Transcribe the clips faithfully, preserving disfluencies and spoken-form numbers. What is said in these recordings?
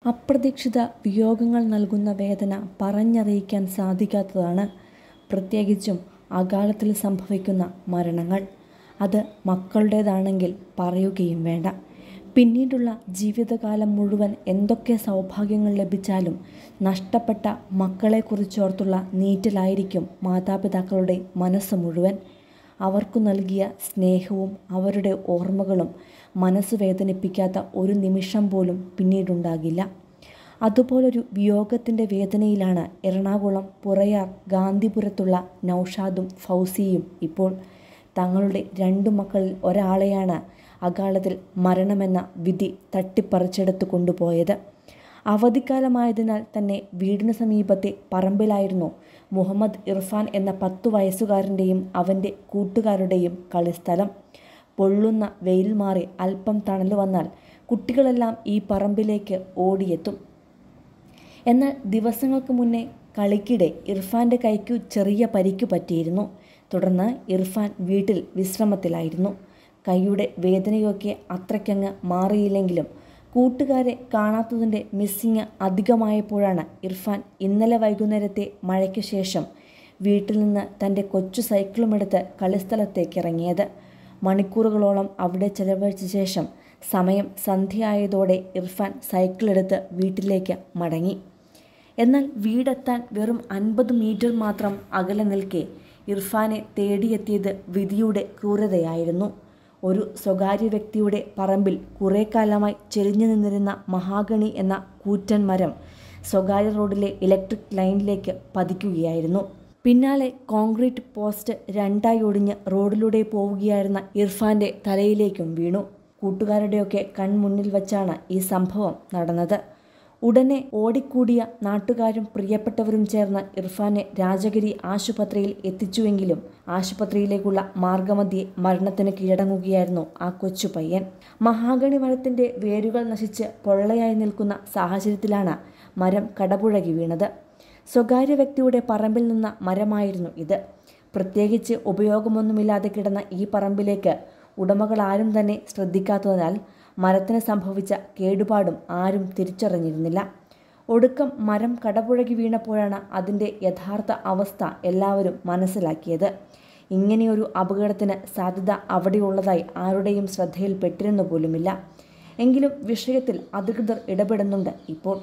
അപ്രതീക്ഷിത വിയോഗങ്ങൾ നൽകുന്ന വേദന പറഞ്ഞറിയിക്കാൻ സാധിക്കാത്തതാണ്. പ്രത്യേകിച്ചും അകാലത്തിൽ സംഭവിക്കുന്ന മരണങ്ങൾ. അത് മക്കളുടേതാണെങ്കിൽ പറയുകയും വേണ്ട. പിന്നീടുള്ള ജീവിതകാലം മുഴുവൻ എന്തൊക്കെ സൗഭാഗ്യങ്ങൾ ലഭിച്ചാലും നഷ്ടപ്പെട്ട മക്കളെക്കുറിച്ചോർത്തുള്ള നീറ്റലായിരിക്കും മാതാപിതാക്കളുടെ മനസ്സ് മുഴുവൻ. അവർക്കു നൽകിയ സ്നേഹവും അവരുടെ ഓർമ്മകളും മനസ്സ് വേദനിപ്പിക്കാത്ത ഒരു നിമിഷം പോലും പിന്നീടുണ്ടാകില്ല. അതുപോലൊരു വിയോഗത്തിൻ്റെ വേദനയിലാണ് എറണാകുളം പുറയാർ ഗാന്ധിപുരത്തുള്ള നൗഷാദും ഫൗസിയും ഇപ്പോൾ. തങ്ങളുടെ രണ്ടു മക്കളിൽ ഒരാളെയാണ് അകാലത്തിൽ മരണമെന്ന വിധി തട്ടിപ്പറിച്ചെടുത്ത് കൊണ്ടുപോയത്. അവധിക്കാലമായതിനാൽ തന്നെ വീടിനു സമീപത്തെ പറമ്പിലായിരുന്നു മുഹമ്മദ് ഇർഫാൻ എന്ന പത്തു വയസ്സുകാരൻ്റെയും അവൻ്റെ കൂട്ടുകാരുടെയും കളിസ്ഥലം. പൊള്ളുന്ന വെയിൽ മാറി അല്പം തണൽ വന്നാൽ കുട്ടികളെല്ലാം ഈ പറമ്പിലേക്ക് ഓടിയെത്തും. എന്നാൽ ദിവസങ്ങൾക്ക് മുന്നേ കളിക്കിടെ ഇർഫാൻ്റെ കൈക്കു ചെറിയ പരിക്കു പറ്റിയിരുന്നു. തുടർന്ന് ഇർഫാൻ വീട്ടിൽ വിശ്രമത്തിലായിരുന്നു. കൈയുടെ വേദനയൊക്കെ അത്രയ്ക്കങ്ങ് മാറിയില്ലെങ്കിലും കൂട്ടുകാരെ കാണാത്തതിൻ്റെ മിസ്സിങ് അധികമായപ്പോഴാണ് ഇർഫാൻ ഇന്നലെ വൈകുന്നേരത്തെ മഴയ്ക്ക് ശേഷം വീട്ടിൽ നിന്ന് തൻ്റെ കൊച്ചു സൈക്കിളുമെടുത്ത് കളിസ്ഥലത്തേക്ക് ഇറങ്ങിയത്. മണിക്കൂറുകളോളം അവിടെ ചെലവഴിച്ച ശേഷം സമയം സന്ധ്യയായതോടെ ഇർഫാൻ സൈക്കിളെടുത്ത് വീട്ടിലേക്ക് മടങ്ങി. എന്നാൽ വീടെത്താൻ വെറും അൻപത് മീറ്റർ മാത്രം അകലെ നിൽക്കെ ഇർഫാനെ തേടിയെത്തിയത് വിധിയുടെ ക്രൂരതയായിരുന്നു. ഒരു സ്വകാര്യ വ്യക്തിയുടെ പറമ്പിൽ കുറേ കാലമായി ചെരിഞ്ഞു നിന്നിരുന്ന മഹാഗണി എന്ന കൂറ്റൻ മരം സ്വകാര്യ റോഡിലെ ഇലക്ട്രിക് ലൈനിലേക്ക് പതിക്കുകയായിരുന്നു. പിന്നാലെ കോൺക്രീറ്റ് പോസ്റ്റ് രണ്ടായി ഒടിഞ്ഞ് റോഡിലൂടെ പോവുകയായിരുന്ന ഇർഫാൻ്റെ തലയിലേക്കും വീണു. കൂട്ടുകാരുടെയൊക്കെ കൺമുന്നിൽ വച്ചാണ് ഈ സംഭവം നടന്നത്. ഉടനെ ഓടിക്കൂടിയ നാട്ടുകാരും പ്രിയപ്പെട്ടവരും ചേർന്ന് ഇർഫാനെ രാജഗിരി ആശുപത്രിയിൽ എത്തിച്ചുവെങ്കിലും ആശുപത്രിയിലേക്കുള്ള മാർഗമധ്യേ മരണത്തിന് കീഴടങ്ങുകയായിരുന്നു ആ കൊച്ചു പയ്യൻ. മഹാഗണി മരത്തിൻ്റെ വേരുകൾ നശിച്ച് പൊള്ളയായി നിൽക്കുന്ന സാഹചര്യത്തിലാണ് മരം കടപുഴകി വീണത്. സ്വകാര്യ വ്യക്തിയുടെ പറമ്പിൽ നിന്ന മരമായിരുന്നു ഇത്. പ്രത്യേകിച്ച് ഉപയോഗമൊന്നുമില്ലാതെ കിടന്ന ഈ പറമ്പിലേക്ക് ഉടമകളാരും തന്നെ ശ്രദ്ധിക്കാത്തതിനാൽ മരത്തിന് സംഭവിച്ച കേടുപാടും ആരും തിരിച്ചറിഞ്ഞിരുന്നില്ല. ഒടുക്കം മരം കടപുഴകി വീണപ്പോഴാണ് അതിൻ്റെ യഥാർത്ഥ അവസ്ഥ എല്ലാവരും മനസ്സിലാക്കിയത്. ഇങ്ങനെയൊരു അപകടത്തിന് സാധ്യത അവിടെയുള്ളതായി ആരുടെയും ശ്രദ്ധയിൽപ്പെട്ടിരുന്നു പോലുമില്ല. എങ്കിലും വിഷയത്തിൽ അധികൃതർ ഇടപെടുന്നുണ്ട് ഇപ്പോൾ.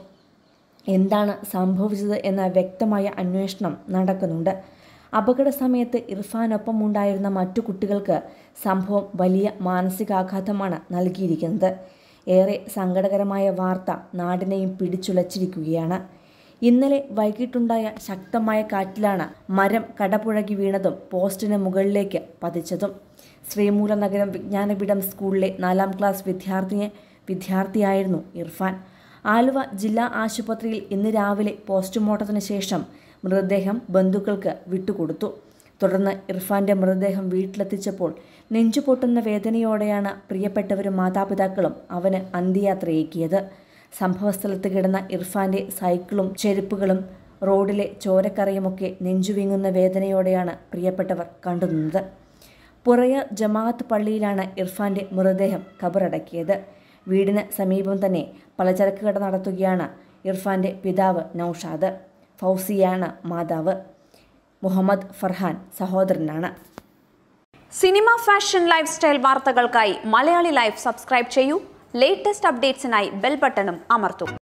എന്താണ് സംഭവിച്ചത് എന്ന വ്യക്തമായ അന്വേഷണം നടക്കുന്നുണ്ട്. അപകട സമയത്ത് ഇർഫാനൊപ്പം ഉണ്ടായിരുന്ന മറ്റു കുട്ടികൾക്ക് സംഭവം വലിയ മാനസികാഘാതമാണ് നൽകിയിരിക്കുന്നത്. ഏറെ സങ്കടകരമായ വാർത്ത നാടിനെയും പിടിച്ചുലച്ചിരിക്കുകയാണ്. ഇന്നലെ വൈകിട്ടുണ്ടായ ശക്തമായ കാറ്റിലാണ് മരം കടപുഴകി വീണതും പോസ്റ്റിന് മുകളിലേക്ക് പതിച്ചതും. ശ്രീമൂലനഗരം വിജ്ഞാനപീഠം സ്കൂളിലെ നാലാം ക്ലാസ് വിദ്യാർത്ഥിയെ വിദ്യാർത്ഥിയായിരുന്നു ഇർഫാൻ. ആലുവ ജില്ലാ ആശുപത്രിയിൽ ഇന്ന് രാവിലെ പോസ്റ്റ്മോർട്ടത്തിന് ശേഷം മൃതദേഹം ബന്ധുക്കൾക്ക് വിട്ടുകൊടുത്തു. തുടർന്ന് ഇർഫാൻ്റെ മൃതദേഹം വീട്ടിലെത്തിച്ചപ്പോൾ നെഞ്ചുപൊട്ടുന്ന വേദനയോടെയാണ് പ്രിയപ്പെട്ടവരും മാതാപിതാക്കളും അവന് അന്ത്യയാത്രയേക്കിയത്. സംഭവസ്ഥലത്ത് കിടന്ന ഇർഫാൻ്റെ സൈക്കിളും ചെരുപ്പുകളും റോഡിലെ ചോരക്കറയുമൊക്കെ നെഞ്ചുവിങ്ങുന്ന വേദനയോടെയാണ് പ്രിയപ്പെട്ടവർ കണ്ടുനിന്നത്. പുറയാർ ജമാഅത്ത് പള്ളിയിലാണ് ഇർഫാൻ്റെ മൃതദേഹം ഖബറടക്കിയത്. വീടിന് സമീപം തന്നെ പലചരക്ക് കട നടത്തുകയാണ് ഇർഫാൻ്റെ പിതാവ് നൗഷാദ്. ഫൗസിയാണ് മാതാവ്. മുഹമ്മദ് ഫർഹാൻ സഹോദരനാണ്. സിനിമ, ഫാഷൻ, ലൈഫ് സ്റ്റൈൽ വാർത്തകൾക്കായി മലയാളി ലൈഫ് സബ്സ്ക്രൈബ് ചെയ്യൂ. ലേറ്റസ്റ്റ് അപ്ഡേറ്റ്സിനായി ബെൽ ബട്ടണും അമർത്തൂ.